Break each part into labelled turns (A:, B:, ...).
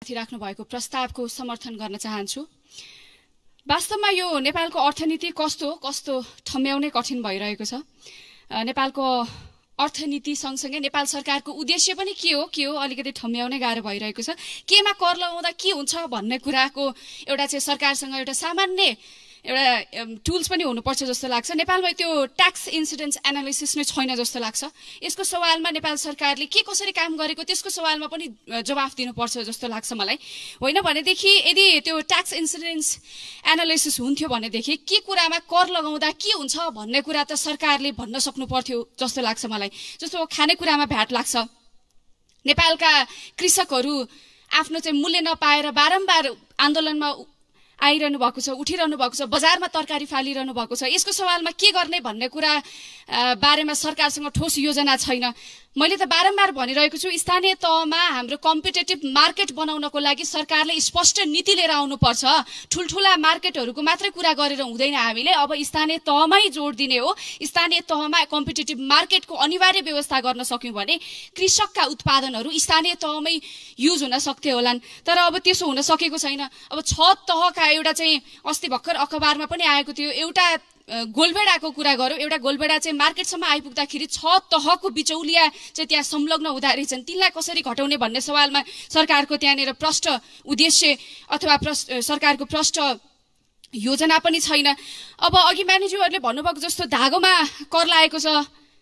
A: राख्नु भएको प्रस्तावको समर्थन गर्न चाहन्छु। वास्तवमा यो नेपालको अर्थनीति कस्तो ठम्याउनै कठिन भइरहेको छ। नेपालको अर्थनीति सँगसँगै नेपाल सरकारको उद्देश्य पनि के हो अलिकति ठम्याउनै गाह्रो भइरहेको छ। केमा कर लगाउँदा के हुन्छ भन्ने कुराको एउटा चाहिँ सरकारसँग एउटा सामान्य एउटा टुल्स पनि हुनुपर्छ जस्तो लाग्छ। नेपालमा त्यो ट्याक्स इन्सिडेन्स एनालिसिस नै छैन जस्तो लाग्छ। यसको सवालमा नेपाल सरकारले के कसरी काम गरेको त्यसको सवालमा पनि जवाफ दिनुपर्छ जस्तो लाग्छ मलाई। होइन भनेदेखि यदि त्यो ट्याक्स इन्सिडेन्स एनालिसिस हुन्थ्यो भनेदेखि के कुरामा कर लगाउँदा के हुन्छ भन्ने कुरा त सरकारले भन्न सक्नु पर्थ्यो जस्तो लाग्छ मलाई। जस्तो खानेकुरामा भ्याट लाग्छ, नेपालका कृषकहरू आफ्नो चाहिँ मूल्य नपाएर बारम्बार आन्दोलनमा आइरहनु भएको छ, उठिरहनु भएको छ, बजारमा तरकारी फालिरहनु भएको छ। यसको सवालमा के गर्ने भन्ने कुरा बारेमा सरकारसँग ठोस योजना छैन। मैले त बारम्बार भनिरहेको छु, स्थानीय तहमा हाम्रो कम्पिटेटिभ मार्केट बनाउनको लागि सरकारले स्पष्ट नीति लिएर आउनुपर्छ। ठुल्ठुला मार्केटहरूको मात्रै कुरा गरेर हुँदैन। हामीले अब स्थानीय तहमै जोड दिने हो। स्थानीय तहमा कम्पिटेटिभ मार्केटको अनिवार्य व्यवस्था गर्न सक्यौँ भने कृषकका उत्पादनहरू स्थानीय तहमै युज हुन सक्थे होलान्। तर अब त्यसो हुन सकेको छैन। अब 6 तहका एउटा चाहिँ अस्ति भर्खर अखबारमा पनि आएको थियो, एउटा गोलबेडाको कुरा गरौँ। एउटा गोलबेडा चाहिँ मार्केटसम्म आइपुग्दाखेरि 6 तहको बिचौलिया चाहिँ त्यहाँ संलग्न हुँदा रहेछन्। तिनलाई कसरी घटाउने भन्ने सवालमा सरकारको त्यहाँनिर प्रष्ट उद्देश्य अथवा सरकारको प्रष्ट योजना पनि छैन। अब अघि म्यानेजरहरूले भन्नुभएको जस्तो धागोमा कर लागेको छ,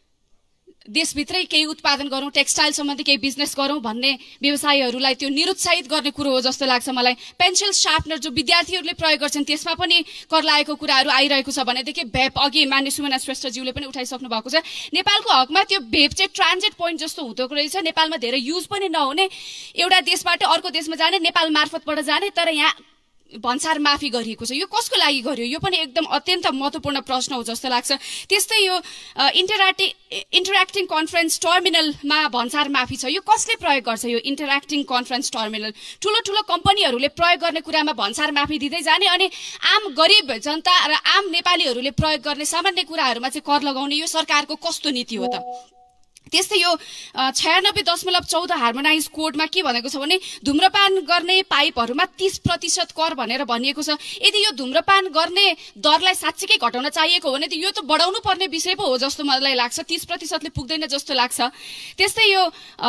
A: देशभित्रै केही उत्पादन गरौँ, टेक्सटाइल सम्बन्धी केही बिजनेस गरौँ भन्ने व्यवसायीहरूलाई त्यो निरुत्साहित गर्ने कुरो हो जस्तो लाग्छ मलाई। पेन्सिल सार्पनर जो विद्यार्थीहरूले प्रयोग गर्छन् त्यसमा पनि कर लागेको कुराहरू आइरहेको छ भनेदेखि भेप अघि मान्य सुमना श्रेष्ठज्यूले पनि उठाइसक्नु भएको छ। नेपालको हकमा त्यो भेप चाहिँ ट्रान्जिट पोइन्ट जस्तो हुँदो रहेछ। नेपालमा धेरै युज पनि नहुने, एउटा देशबाट अर्को देशमा जाने, नेपाल मार्फतबाट जाने, तर यहाँ भन्सार माफी गरिएको छ। यो कसको लागि गरियो? यो पनि एकदम अत्यन्त महत्त्वपूर्ण प्रश्न हो जस्तो लाग्छ। त्यस्तै यो इन्टरेक्टिङ कन्फरेन्स टर्मिनलमा भन्सार माफी छ। यो कसले प्रयोग गर्छ? यो इन्टरेक्टिङ कन्फरेन्स टर्मिनल ठुलो कम्पनीहरूले प्रयोग गर्ने कुरामा भन्सार माफी दिँदै जाने अनि आम गरिब जनता र आम नेपालीहरूले प्रयोग गर्ने सामान्य कुराहरूमा चाहिँ कर लगाउने यो सरकारको कस्तो नीति हो त? त्यस्तै यो 96.14 हार्मोनाइज कोडमा के भनेको छ भने धुम्रपान गर्ने पाइपहरूमा 30% कर भनेर भनिएको छ। यदि यो धुम्रपान गर्ने दरलाई साँच्चीकै घटाउन चाहिएको हो भने त यो त बढाउनु पर्ने विषय पो हो जस्तो मलाई लाग्छ। 30%ले पुग्दैन जस्तो लाग्छ। त्यस्तै यो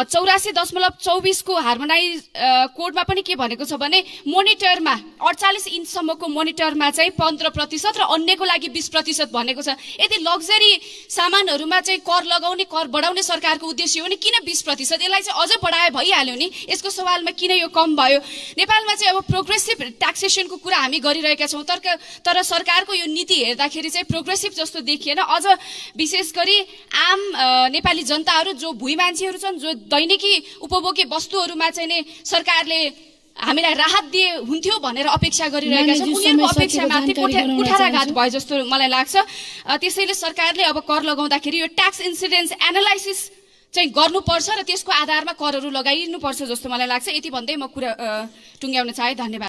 A: 84.24 को हार्मोनाइज कोडमा पनि के भनेको छ भने मोनिटरमा 48 इन्चसम्मको मोनिटरमा चाहिँ 15% र अन्यको लागि 20% भनेको छ। यदि लग्जरी सामानहरूमा चाहिँ कर लगाउने, कर बढाउने सरकारको उद्देश्य हो नि किन 20%? यसलाई चाहिँ अझ बढाए भइहाल्यो नि। यसको सवालमा किन यो कम भयो? नेपालमा चाहिँ अब प्रोग्रेसिभ ट्याक्सेसनको कुरा हामी गरिरहेका छौँ, तर सरकारको यो नीति हेर्दाखेरि चाहिँ प्रोग्रेसिभ जस्तो देखिएन। अझ विशेष गरी आम नेपाली जनताहरू जो भुइँ मान्छेहरू छन्, जो दैनिकी उपभोग्य वस्तुहरूमा चाहिँ नै सरकारले हामीलाई राहत दिए हुन्थ्यो भनेर अपेक्षा गरिरहेका छौँ। उनीहरूको अपेक्षामाथि कुठाराघात भयो जस्तो मलाई लाग्छ। त्यसैले सरकारले अब कर लगाउँदाखेरि यो ट्याक्स इन्सिडेन्स एनालाइसिस चाहिँ गर्नुपर्छ र त्यसको आधारमा करहरू लगाइनुपर्छ जस्तो मलाई लाग्छ। यति भन्दै म कुरा टुङ्ग्याउन चाहे। धन्यवाद।